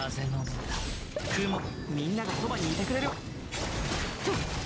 風の雲、みんながそばにいてくれる。